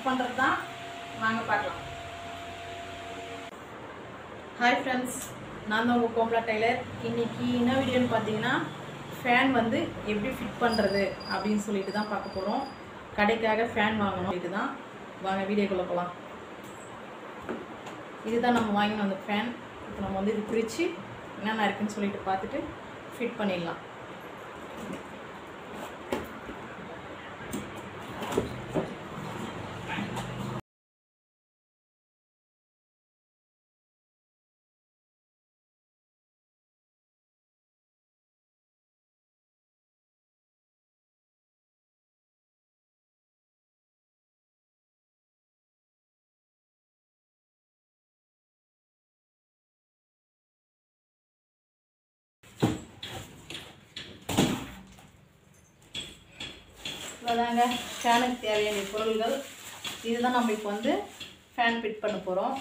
Fit பண்ணுறது தான். வாங்க பார்க்கலாம். ஹாய் ஃப்ரெண்ட்ஸ், நான் தான் உங்கள் கோமலா டெய்லர். இன்றைக்கி என்ன வீடியோன்னு பார்த்தீங்கன்னா, ஃபேன் வந்து எப்படி ஃபிட் பண்ணுறது அப்படின்னு சொல்லிட்டு தான் பார்க்க போகிறோம். கடைக்காக ஃபேன் வாங்கணும், இது தான். வாங்க வீடியோக்குள்ளே போகலாம். இதுதான் நம்ம வாங்கின அந்த ஃபேன். இப்போ நம்ம வந்து இது பிரித்து என்னென்ன இருக்குதுன்னு சொல்லிட்டு பார்த்துட்டு ஃபிட் பண்ணிடலாம். இவ்வளோதாங்க ஃபேனுக்கு தேவையான பொருள்கள். இதுதான் நம்ம இப்போ வந்து ஃபேன் ஃபிட் பண்ண போகிறோம்.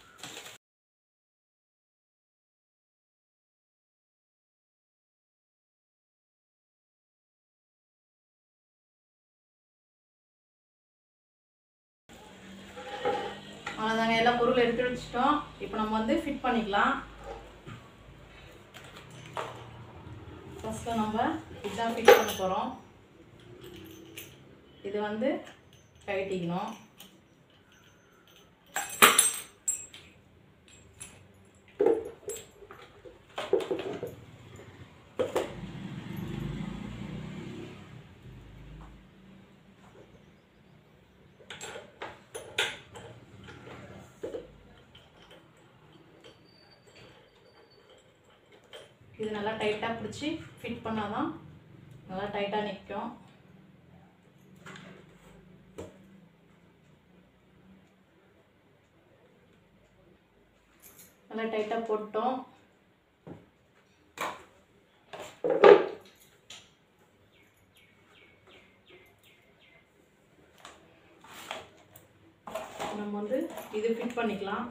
அவ்வளோதாங்க, எல்லா பொருளும் எடுத்து வச்சுட்டோம். இப்போ நம்ம வந்து ஃபிட் பண்ணிக்கலாம். ஃபஸ்ட்டு நம்ம இதுதான் ஃபிட் பண்ண போகிறோம். இது வந்து கழட்டிக்கணும். இது நல்லா டைட்டாக பிடிச்சி ஃபிட் பண்ணால் தான் நல்லா டைட்டாக நிற்கும். நல்லா டைட்டாக போட்டோம். நம்ம வந்து இது ஃபிட் பண்ணிக்கலாம்.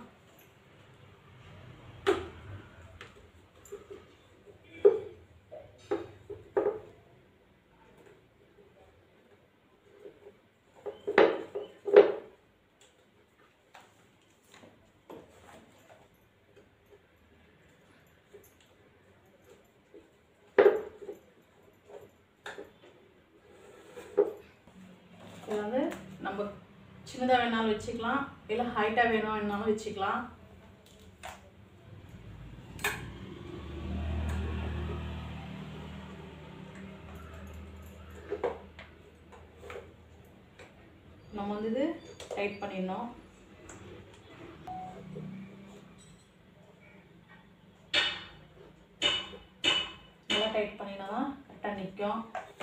இது வந்து நம்ம சின்னதாக வேணாலும் வச்சுக்கலாம், இல்லை ஹைட்டாக வேணாலும் வச்சுக்கலாம். நம்ம வந்து இது டைட் பண்ணிடணும். நல்லா டைட் பண்ணினா தான் கரெக்டாக நிற்கும்.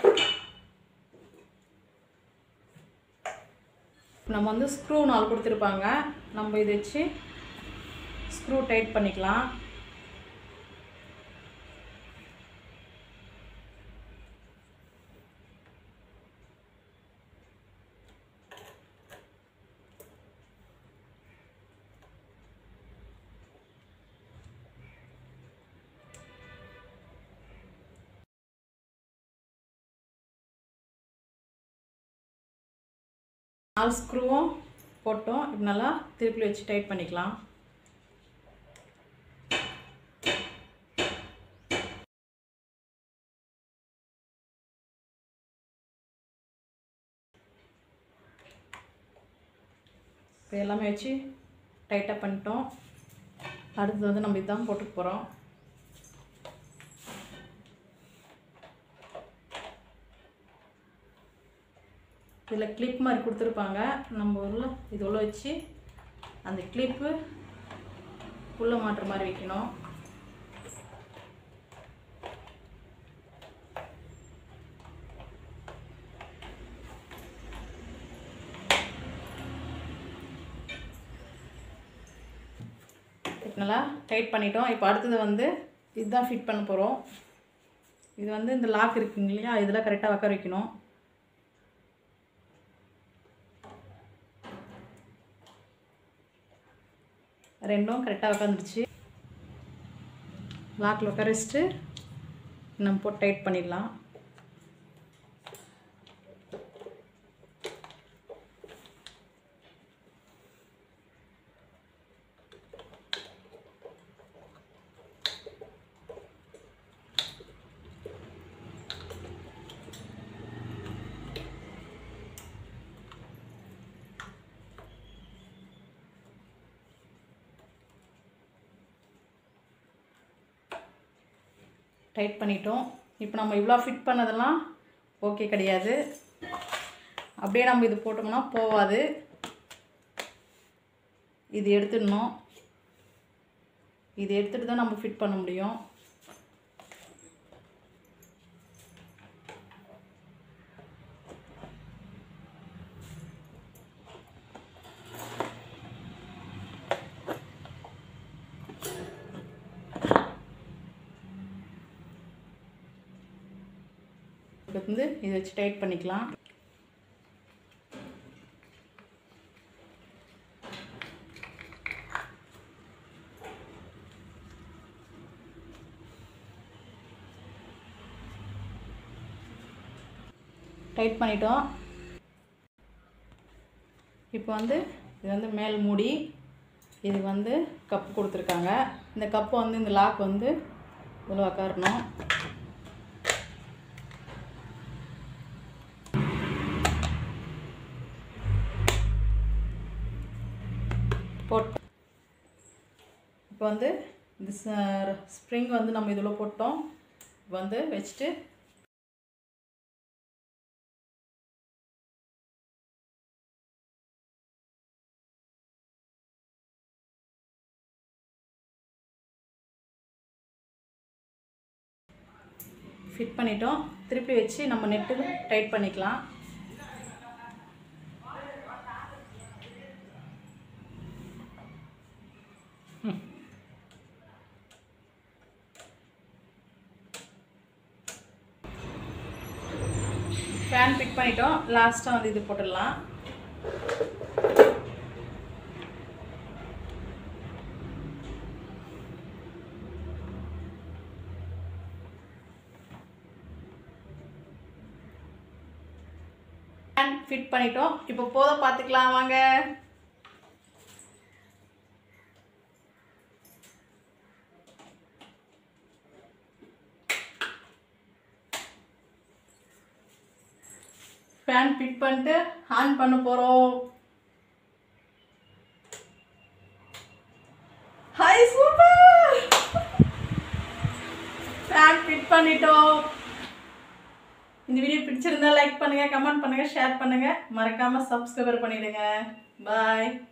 நம்ம வந்து ஸ்க்ரூ 4 கொடுத்துருப்பாங்க. நம்ம இதை வச்சு ஸ்க்ரூ டைட் பண்ணிக்கலாம். நாலு ஸ்க்ரூவும் போட்டோம். இப்போ நல்லா திருப்பி வச்சு டைட் பண்ணிக்கலாம். இப்போ எல்லாமே வச்சு டைட்டாக பண்ணிட்டோம். அடுத்து வந்து நம்ம இதுதான் போட்டுக்க போகிறோம். இதில் கிளிப் மாதிரி கொடுத்துருப்பாங்க. நம்ம இது உள்ள வச்சு அந்த கிளிப்பு உள்ளே மாட்டுற மாதிரி வைக்கணும். நல்லா டைட் பண்ணிட்டோம். இப்போ அடுத்தது வந்து இதுதான் ஃபிட் பண்ண போகிறோம். இது வந்து இந்த லாக் இருக்குங்க இல்லையா, இதெல்லாம் கரெக்டாக உட்கார வைக்கணும். ரெண்டும் கரெக்டாக உட்காந்துருச்சு. லாக்கில் உட்கார வச்சுட்டு நம்ம போட்டு டைட் பண்ணிடலாம். டைட் பண்ணிட்டோம். இப்போ நம்ம இவ்வளோ ஃபிட் பண்ணதெல்லாம் ஓகே கிடையாது. அப்படியே நம்ம இது போட்டோம்னா போகாது. இது எடுத்துடணும். இது எடுத்துகிட்டு தான் நம்ம ஃபிட் பண்ண முடியும். வந்து இதை வச்சு டைட் பண்ணிக்கலாம். டைட் பண்ணிட்டோம். இப்போ வந்து இது வந்து மேல் மூடி, இது வந்து கப்பு கொடுத்துருக்காங்க. இந்த கப்பு வந்து இந்த லாக் வந்து இவ்வளோ உக்காரணும். இப்போ வந்து இந்த ஸ்ப்ரிங் வந்து நம்ம இதில் போட்டோம். வந்து வச்சுட்டு ஃபிட் பண்ணிட்டோம். திருப்பி வச்சு நம்ம நெட்டு டைட் பண்ணிக்கலாம். ஃபேன் ஃபிட் பண்ணிட்டோம். லாஸ்ட்டாக வந்து இது போட்டுடலாம். ஃபேன் ஃபிட் பண்ணிட்டோம். இப்போ போத பார்த்துக்கலாம் வாங்க. ஃபேன் ஃபிட் பண்ணிட்டு ஆன் பண்ண போகிறோம். Hi super! ஃபேன் ஃபிட் பண்ணிட்டோம். இந்த வீடியோ பிடிச்சிருந்தா லைக் பண்ணுங்கள், கமெண்ட் பண்ணுங்கள், ஷேர் பண்ணுங்கள். மறக்காமல் சப்ஸ்கிரைபர் பண்ணிவிடுங்க. பாய்.